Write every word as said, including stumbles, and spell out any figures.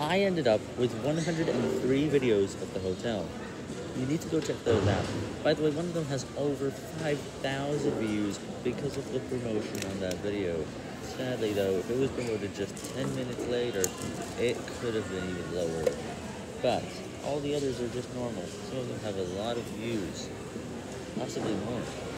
I ended up with one hundred three videos of the hotel. You need to go check those out. By the way, one of them has over five thousand views because of the promotion on that video. Sadly though, if it was promoted just ten minutes later, it could have been even lower. But all the others are just normal. Some of them have a lot of views, possibly more.